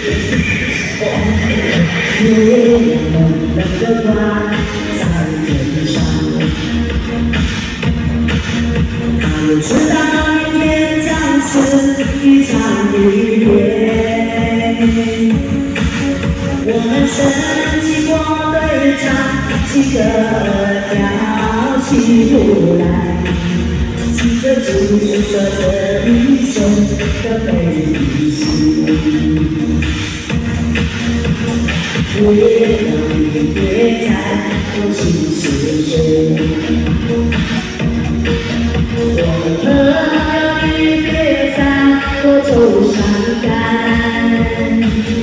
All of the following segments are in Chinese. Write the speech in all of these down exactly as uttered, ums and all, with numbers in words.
月亮冷冷的挂在天上，他又知道明天将是一场离别。我们升起过对唱，几个跳起舞来，记着注射着一生的悲喜。月亮里别在我心似水，我们朋友你别在我走上岸。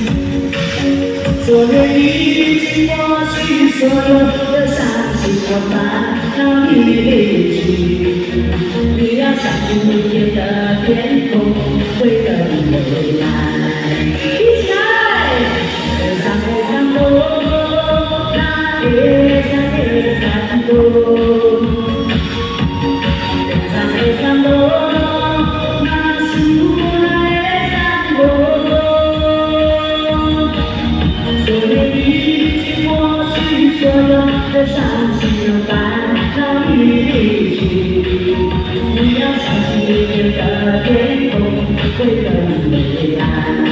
昨天已经过去，所有的伤心和烦恼已离去。你要相信明天的天空会更蔚蓝。一起来！天上天上路，那天上天上路，天上天上路，那树来山路。昨天已经过去，所有的伤心和烦恼已离去。你要相信明天的天空会更蔚蓝。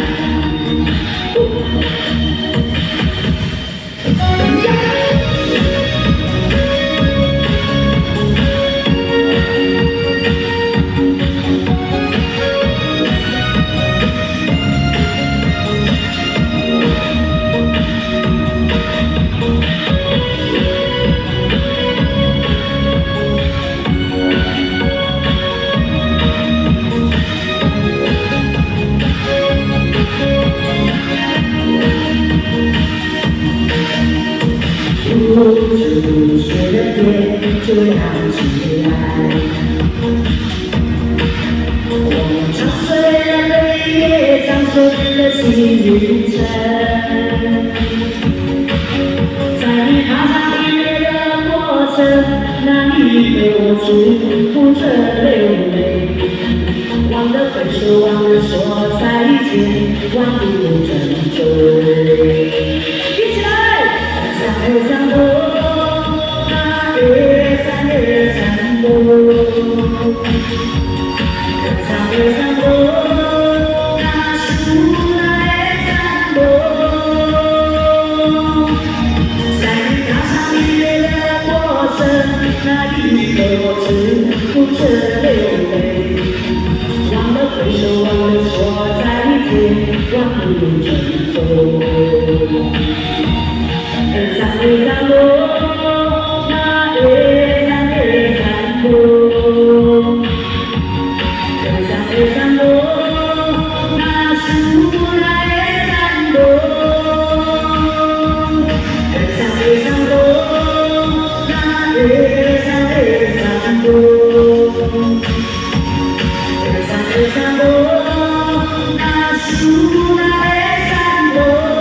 初雪的天就要起来，我们唱碎了泪，也唱碎了幸运城。在你踏上音乐的过程，那一刻我只顾着流泪，忘了挥手，忘了说再见，忘不成追。一起来，山上路。月山月山路，天上天上路，那树来山路。在你踏上音乐的过程，那一刻我只顾着流泪，忘了挥手，忘了说再见，忘不成舟。天上天上路。月山月山路，天上天上路，那树来山路。天上天上路，那月山月山路，天上天上路，那树来山路。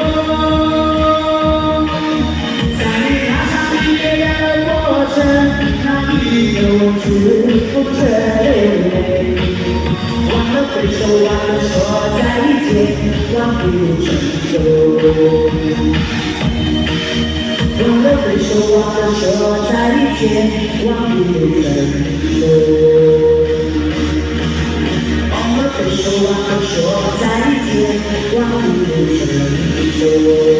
那一刻我只顾着流泪，忘了挥手，忘了说再见，忘不成舟。忘了挥手，忘了说再见，忘不成舟。忘了挥手，忘了说再见，忘不成舟。